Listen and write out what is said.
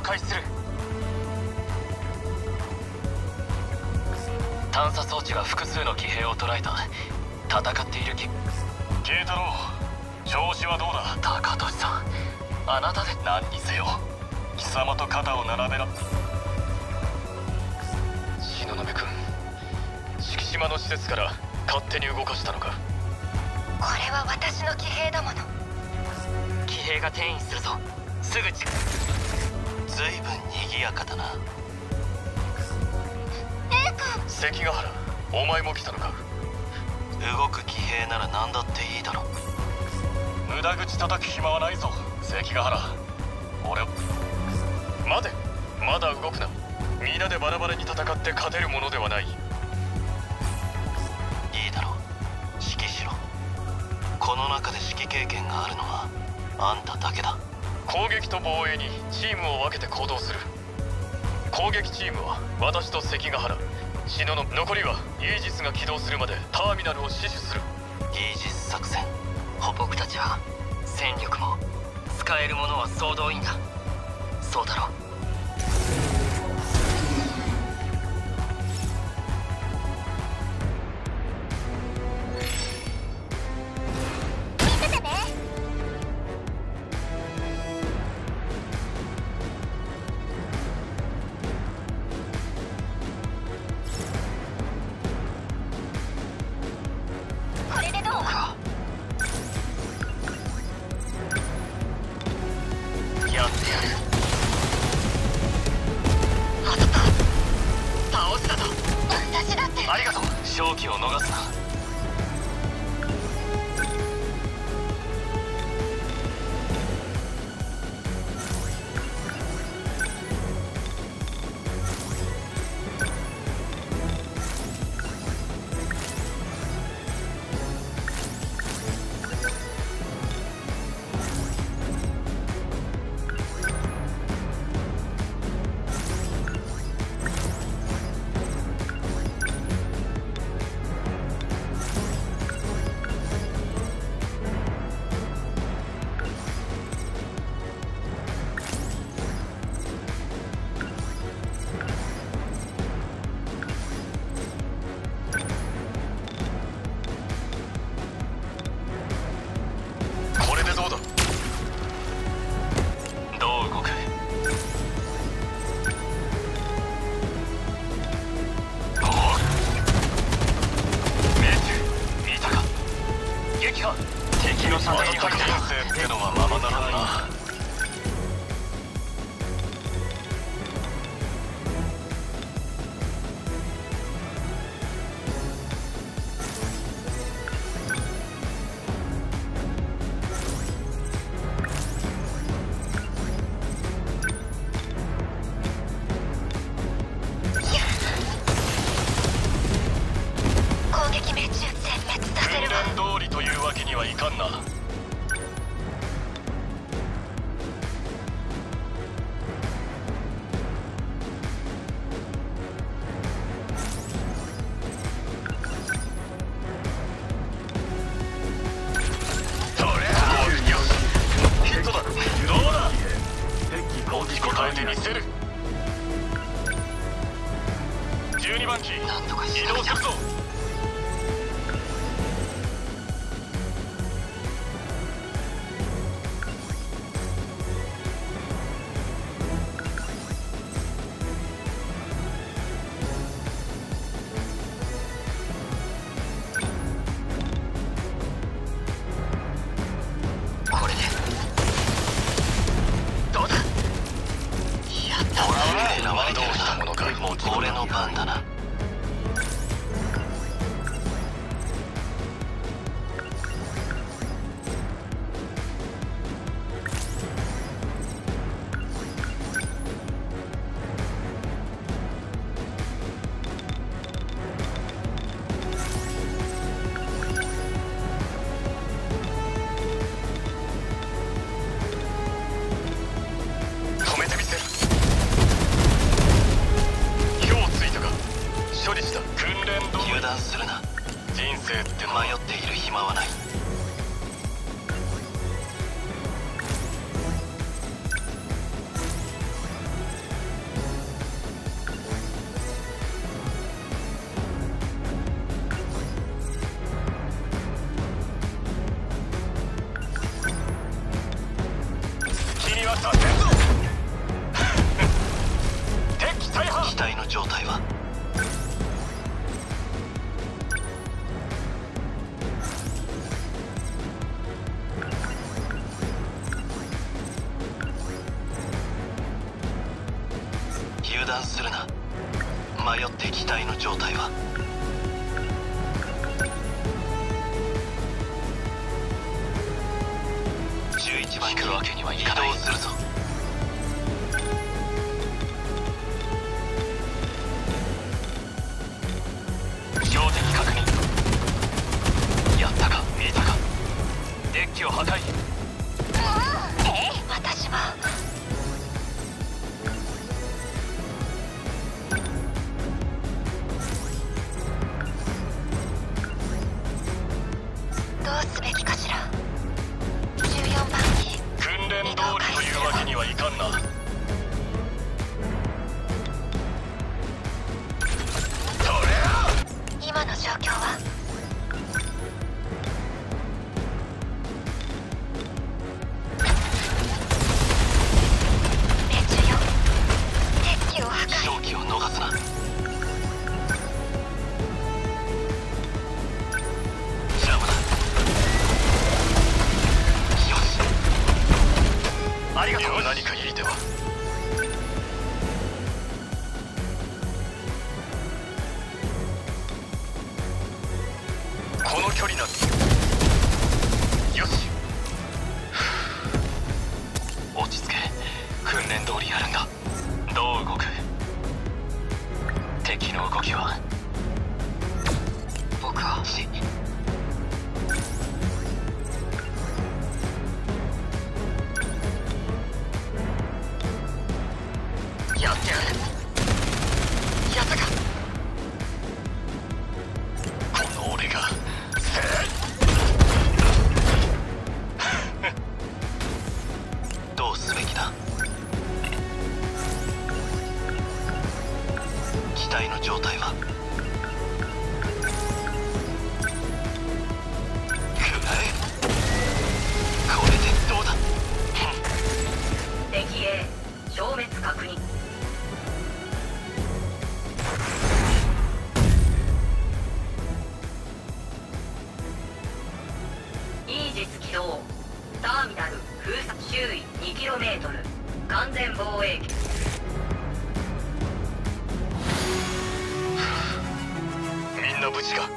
開する。探査装置が複数の騎兵を捉えた。戦っている慶太郎、調子はどうだ。高俊さん、あなたで何にせよ貴様と肩を並べろ。東雲君、敷島の施設から勝手に動かしたのか。 これは私の騎兵だもの。 騎兵が転移するぞ。すぐ近く。随分賑やかだな。関ヶ原、お前も来たのか。動く騎兵なら何だっていいだろう。無駄口叩く暇はないぞ関ヶ原。俺を待て、まだ動くな。皆でバラバラに戦って勝てるものではない。いいだろう、指揮しろ。この中で指揮経験があるのはあんただけだ。攻撃と防衛にチームを分けて行動する。攻撃チームは私と関ヶ原、東雲、残りはイージスが起動するまでターミナルを死守する。イージス作戦。僕たちは戦力も使えるものは総動員だ。そうだろう。勝機を逃すな。敵の戦いに転生ってのはままならんな。はいかんな。ヒットだ。どうだ。大きく答えてみせる。12番機移動するぞ。俺の番だな。止めてみせる。油断するな。人生って迷っている暇はない。 断するな。迷って機体の状態は。11番機、わけにはいかない。移動するぞ。標的確認。やったか、見たか。デッキを破壊。 私はどうすべきかしら。14番機、 訓練通りというわけにはいかんな。 今の状況は。命中よ。デッキを破壊。 勝機を逃すな。邪魔だ。よし、ありがとう。何か言いては。この距離なんて。よし、落ち着け。訓練通りやるんだ。どう動く。敵の動きは僕はやってやる。やったか。この俺がどうすべきだ。機体の状態は。くらえ。これでどうだ。 敵 A 消滅確認。イージス起動。ターミナル封鎖。周囲 2km。完全防衛。 みんな無事か。